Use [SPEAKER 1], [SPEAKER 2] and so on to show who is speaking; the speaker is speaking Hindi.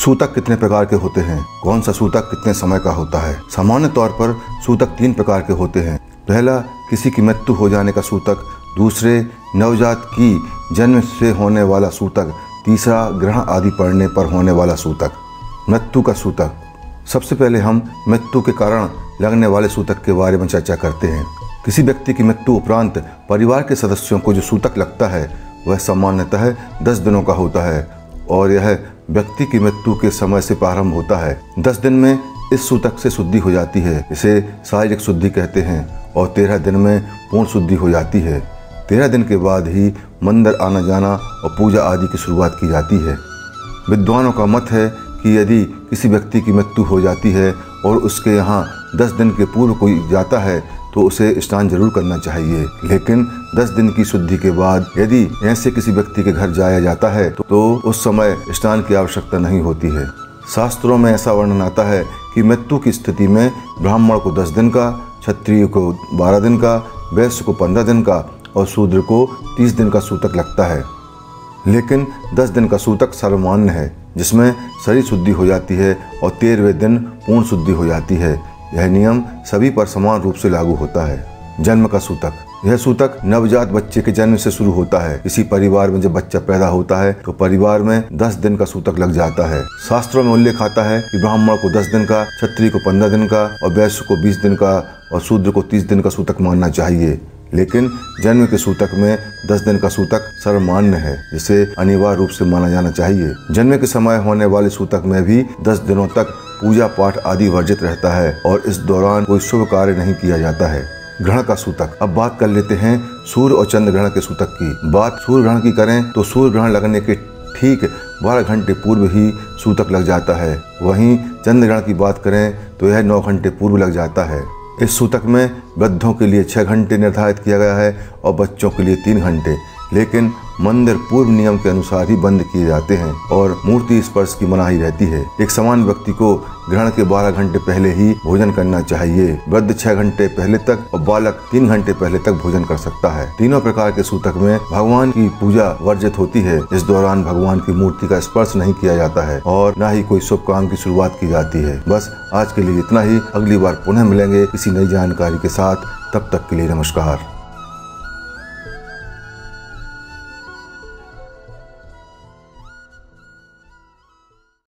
[SPEAKER 1] सूतक कितने प्रकार के होते हैं? कौन सा सूतक कितने समय का होता है? सामान्य तौर पर सूतक 3 प्रकार के होते हैं। पहला, किसी की मृत्यु हो जाने का सूतक। दूसरे, नवजात की जन्म से होने वाला सूतक। तीसरा, ग्रहण आदि पड़ने पर होने वाला सूतक। मृत्यु का सूतक। सबसे पहले हम मृत्यु के कारण लगने वाले सूतक के बारे में चर्चा करते हैं। किसी व्यक्ति की मृत्यु उपरांत परिवार के सदस्यों को जो सूतक लगता है वह सामान्यतः 10 दिनों का होता है और यह व्यक्ति की मृत्यु के समय से प्रारंभ होता है। 10 दिन में इस सूतक से शुद्धि हो जाती है, इसे शारीरिक शुद्धि कहते हैं, और 13 दिन में पूर्ण शुद्धि हो जाती है। 13 दिन के बाद ही मंदिर आना जाना और पूजा आदि की शुरुआत की जाती है। विद्वानों का मत है कि यदि किसी व्यक्ति की मृत्यु हो जाती है और उसके यहाँ 10 दिन के पूर्व कोई जाता है तो उसे स्नान जरूर करना चाहिए, लेकिन 10 दिन की शुद्धि के बाद यदि ऐसे किसी व्यक्ति के घर जाया जाता है तो उस समय स्नान की आवश्यकता नहीं होती है। शास्त्रों में ऐसा वर्णन आता है कि मृत्यु की स्थिति में ब्राह्मण को 10 दिन का, क्षत्रिय को 12 दिन का, वैश्य को 15 दिन का और शूद्र को 30 दिन का सूतक लगता है। लेकिन 10 दिन का सूतक सर्वमान्य है, जिसमें शरीर शुद्धि हो जाती है और 13वें दिन पूर्ण शुद्धि हो जाती है। यह नियम सभी पर समान रूप से लागू होता है। जन्म का सूतक। यह सूतक नवजात बच्चे के जन्म से शुरू होता है। किसी परिवार में जब बच्चा पैदा होता है तो परिवार में 10 दिन का सूतक लग जाता है। शास्त्रों में उल्लेख आता है कि ब्राह्मण को 10 दिन का, क्षत्रिय को 15 दिन का और वैश्य को 20 दिन का और शूद्र को 30 दिन का सूतक मानना चाहिए। लेकिन जन्म के सूतक में 10 दिन का सूतक सर्वमान्य है, जिसे अनिवार्य रूप से माना जाना चाहिए। जन्म के समय होने वाले सूतक में भी 10 दिनों तक पूजा पाठ आदि वर्जित रहता है और इस दौरान कोई शुभ कार्य नहीं किया जाता है। ग्रहण का सूतक। अब बात कर लेते हैं सूर्य और चंद्र ग्रहण के सूतक की। बात सूर्य ग्रहण की करें तो सूर्य ग्रहण लगने के ठीक 12 घंटे पूर्व ही सूतक लग जाता है। वहीं चंद्र ग्रहण की बात करें तो यह 9 घंटे पूर्व लग जाता है। इस सूतक में वृद्धों के लिए 6 घंटे निर्धारित किया गया है और बच्चों के लिए 3 घंटे। लेकिन मंदिर पूर्व नियम के अनुसार ही बंद किए जाते हैं और मूर्ति स्पर्श की मनाही रहती है। एक सामान्य व्यक्ति को ग्रहण के 12 घंटे पहले ही भोजन करना चाहिए। वृद्ध 6 घंटे पहले तक और बालक 3 घंटे पहले तक भोजन कर सकता है। तीनों प्रकार के सूतक में भगवान की पूजा वर्जित होती है। इस दौरान भगवान की मूर्ति का स्पर्श नहीं किया जाता है और न ही कोई शुभ काम की शुरुआत की जाती है। बस आज के लिए इतना ही। अगली बार पुनः मिलेंगे किसी नई जानकारी के साथ। तब तक के लिए नमस्कार।